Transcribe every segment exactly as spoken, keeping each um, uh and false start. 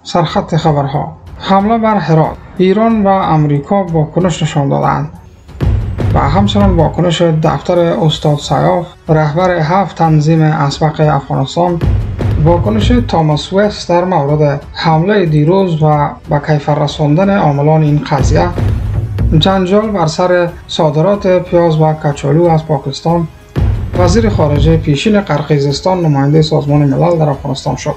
سرخط خبرها: حمله بر هرات. ایران و امریکا واکنش نشان دادند و همچنان واکنش دفتر استاد سیاف رهبر هفت تنظیم اسبق افغانستان، واکنش تاماس وست در مورد حمله دیروز و به کیفر رساندن عاملان این قضیه، جنجال بر سر صادرات پیاز و کچالو از پاکستان، وزیر خارجه پیشین قرقیزستان نماینده سازمان ملل در افغانستان شد.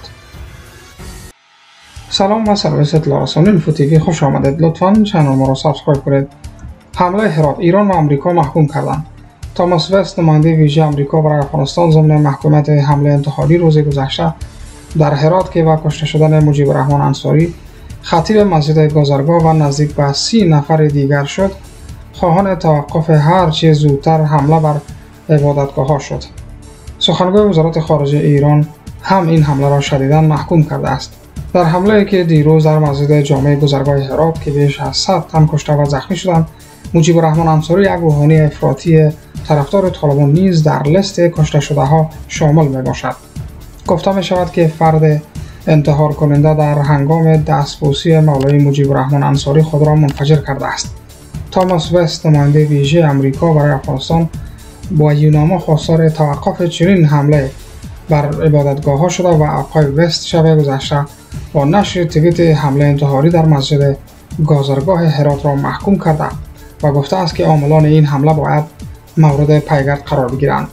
سلام و سرویس اطلاع رسانی اینفو تیوی خوش آمدید. لطفاً چنل ما را سابسکرایب کنید. حمله هرات. ایران و امریکا محکوم کردند. تاماس وست نماینده ویژه امریکا برای افغانستان ضمن محکومیت حمله انتحاری روز گذشته در هرات که با کشته شدن مجیب الرحمن انصاری خطیب مسجد گذرگاه و نزدیک به سی نفر دیگر شد، خواهان توقف هر چه زودتر حمله بر عبادتگاه ها شد. سخنگوی وزارت خارجه ایران هم این حمله را شدیداً محکوم کرده است. در حمله که دیروز در مسجد جامع گذرگاه هرات که بیش از صد تن کشته و زخمی شدند، مجیب الرحمن انصاری یک روحانی افراطی طرفدار طالبان نیز در لیست کشته شده ها شامل می باشد. گفته می شود که فرد انتحار کننده در هنگام دستبوسی مولوی مجیب الرحمن انصاری خود را منفجر کرده است. تاماس وست نماینده ویژه امریکا برای افغانستان با یونامه خواستار توقف چنین حمله بر عبادتگاه ها شده و آقای وست شب گذشته با نشر توییت حمله انتحاری در مسجد گذرگاه هرات را محکوم کرده و گفته است که عاملان این حمله باید مورد پیگرد قرار بگیرند.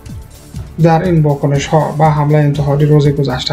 در این واکنش ها به حمله انتحاری روز گذشته،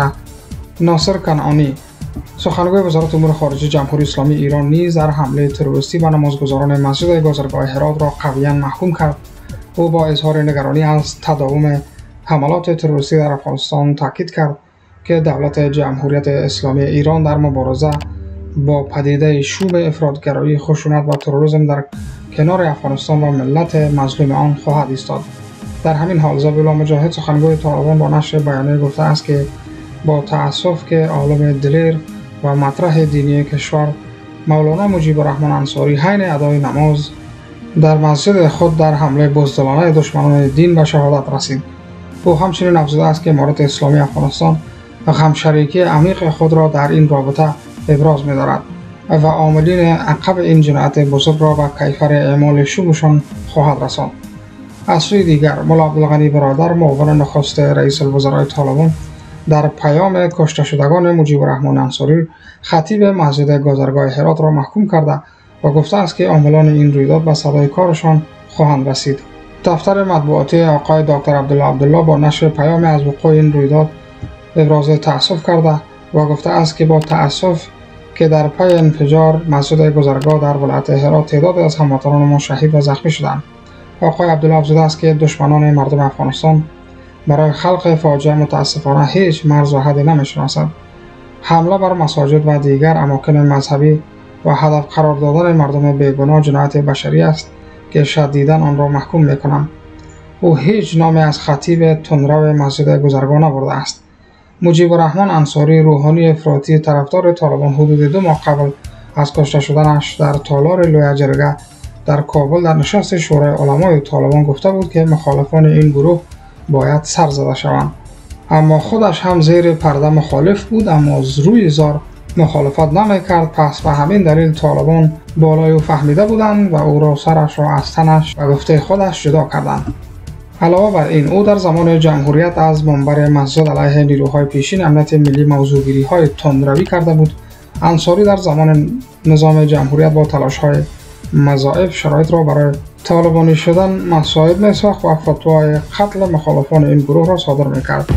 ناصر کنعانی سخنگوی وزارت امور خارجه جمهوری اسلامی ایران نیز در حمله تروریستی به نمازگزاران مسجد گذرگاه هرات را قویاً محکوم کرد. او با اظهار نگرانی از تداوم حملات تروریستی در افغانستان تاکید کرد که دولت جمهوریت اسلامی ایران در مبارزه با پدیده شوم افراطگرایی، خشونت و تروریسم در کنار افغانستان و ملت مظلوم آن خواهد ایستاد. در همین حال ذبیح الله مجاهد سخنگوی طالبان با نشر بیانیه گفته است که با تأسف که عالم دلیر و مطرح دینی کشور مولانا مجیب الرحمن انصاری حین ادای نماز در مسجد خود در حمله بزدلانه دشمنان دین به شهادت رسید. او همچنین افزوده است که امارت اسلامی افغانستان همشریکی عمیق خود را در این رابطه ابراز می‌دارد و عاملین عقب این جنایت بزرگ را به کیفر اعمال شومشان خواهد رساند. از سوی دیگر، ملا عبدالغنی برادر معاون نخست رئیس الوزراء طالبان در پیام کشته شدگان مجیب الرحمن انصاری خطیب مسجد گذرگاه هرات را محکوم کرده و گفته است که عاملان این رویداد به سزای کارشان خواهند رسید. دفتر مطبوعاتی آقای دکتر عبدالله عبدالله با نشر پیام از وقوع این رویداد ابراز تأسف کرده و گفته است که با تأسف که در پی انفجار مسجد گذرگاه در ولایت هرات تعداد از هموطنان ما شهید و زخمی شدند. آقای عبدالله افزوده است که دشمنان مردم افغانستان برای خلق فاجعه متاسفانه هیچ مرز و حدی نمی‌شناسند. حمله بر مساجد و دیگر اماکن مذهبی و هدف قرار دادن مردم بیگناه جنایت بشری است که شدیداً آن را محکوم می‌کنم. او هیچ نامی از خطیب تندرو مسجد گذرگاه نبرده است. مجیب الرحمن انصاری روحانی افراطی طرفدار طالبان حدود دو ماه قبل از کشته شدنش در تالار لوی جرگه در کابل در نشست شورای علمای طالبان گفته بود که مخالفان این گروه باید سر زده شوند، اما خودش هم زیر پرده مخالف بود اما از روی زار مخالفت نمی‌کرد. پس به همین دلیل طالبان بالای او فهمیده بودند و او را سرش را از تنش و گفته خودش جدا کردند. علاوه بر این، او در زمان جمهوریت از منبر مسجد علیه نیروهای پیشین امنیت ملی موضوعگیری‌های تندروی کرده بود. انصاری در زمان نظام جمهوریت با تلاش‌های مضاعف شرایط را برای طالبانی شدن مساعد می‌ساخت و فتوای قتل مخالفان این گروه را صادر می‌کرد.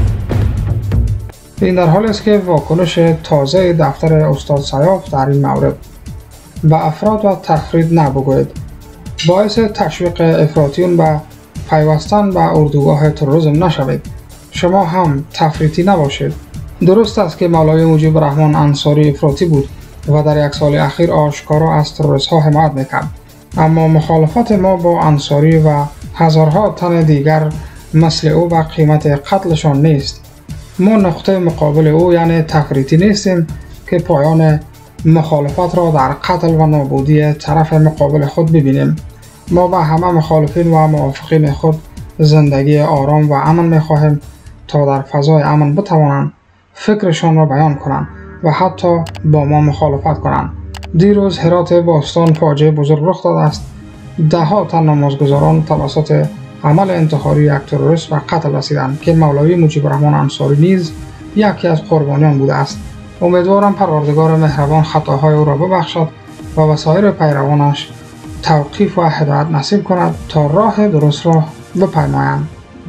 این در حالی است که واکنش تازه دفتر استاد سیاف در این مورد: به افراط و تفرید نبگویید. باعث تشویق افراطیون به پیوستن به اردوگاه تروریسم نشوید. شما هم تفریطی نباشید. درست است که مولوی مجیب الرحمن انصاری افراطی بود و در یک سال اخیر آشکارا از تروریست ها حمایت میکرد، اما مخالفت ما با انصاری و هزارها تن دیگر مثل او به قیمت قتلشان نیست. ما نقطه مقابل او یعنی تفریطی نیستیم که پایان مخالفت را در قتل و نابودی طرف مقابل خود ببینیم. ما به همه مخالفین و موافقین خود زندگی آرام و امن می‌خواهیم تا در فضای امن بتوانند فکرشان را بیان کنند و حتی با ما مخالفت کنند. دیروز هرات باستان فاجعه بزرگ رخ داده است. ده ها تن نمازگزاران توسط عمل انتحاری یک تروریست و قتل رسیدند که مولوی مجیب الرحمن انصاری نیز یکی از قربانیان بوده است. امیدوارم پروردگار مهربان خطاهای او را ببخشد و به سایر پیروانش توقیف و هدایت نصیب کند تا راه درست را بپیمایند.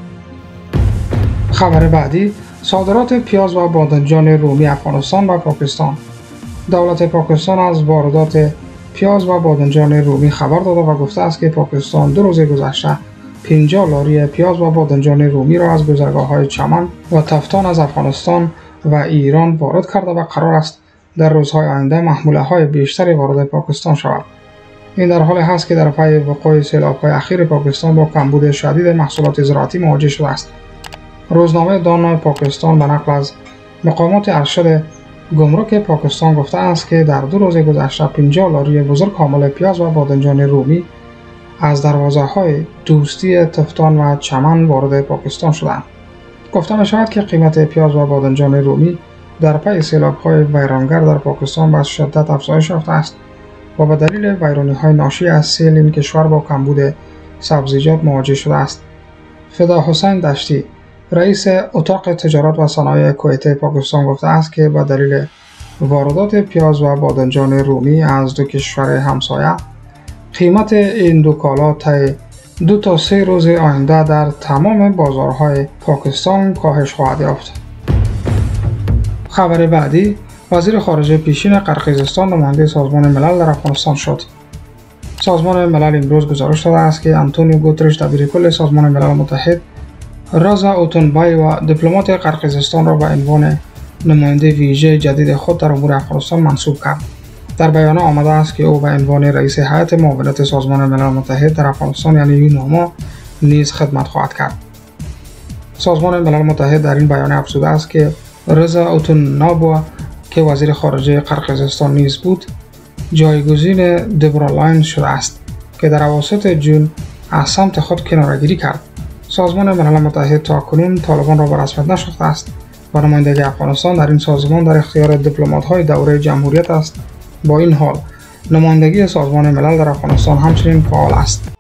خبر بعدی: صادرات پیاز و بادمجان رومی افغانستان و پاکستان. دولت پاکستان از واردات پیاز و بادمجان رومی خبر داده و گفته است که پاکستان دو روز گذشته پنجاه لاری پیاز و بادمجان رومی را از گذرگاه‌های چمن و تفتان از افغانستان و ایران وارد کرده و قرار است در روزهای آینده محموله‌های بیشتری وارد پاکستان شود. این در حالی است که در پی وقوع سیلاب‌های اخیر پاکستان با کمبود شدید محصولات زراعتی مواجه شده است. روزنامه دان پاکستان به نقل از مقامات ارشد گمرک پاکستان گفته است که در دو روز گذشته پنجاه لاری بزرگ حامل پیاز و بادمجان رومی از دروازه‌های دوستی تفتان و چمن وارد پاکستان شدند. گفته می‌شود که قیمت پیاز و بادمجان رومی در پی سیلاب‌های ویرانگر در پاکستان به شدت افزایش یافته است و به دلیل ویرانی‌های ناشی از سیل این کشور با کمبود سبزیجات مواجه شده است. فدا حسین دشتی، رئیس اتاق تجارت و صنایع کویت پاکستان گفته است که به دلیل واردات پیاز و بادمجان رومی از دو کشور همسایه، قیمت این دو کالا طی دو تا سه روز آینده در تمام بازارهای پاکستان کاهش خواهد یافت. خبر بعدی: وزیر خارجه پیشین قرقیزستان نماینده سازمان ملل در افغانستان شد. سازمان ملل امروز گزارش داده است که آنتونیو گوترش دبیرکل سازمان ملل متحد رضا اوتونبای و دیپلمات قرقیزستان را به عنوان نماینده ویژه جدید خود در امور افغانستان منصوب کرد. در بیانیه آمده است که او به عنوان رئیس هیئت معاونت سازمان ملل متحد در افغانستان یعنی یوناما نیز خدمت خواهد کرد. سازمان ملل متحد در این بیانیه افزوده است که رضا اوتونبای که وزیر خارجه قرقیزستان نیز بود، جایگزین دبرالاین شده است که در اواسط جون از سمت خود کناره‌گیری کرد. سازمان ملل متحد تاکنون طالبان را به رسمیت نشناخته است و نمایندگی افغانستان در این سازمان در اختیار دیپلمات‌های دوره جمهوریت است. با این حال نمایندگی سازمان ملل در افغانستان همچنین فعال است.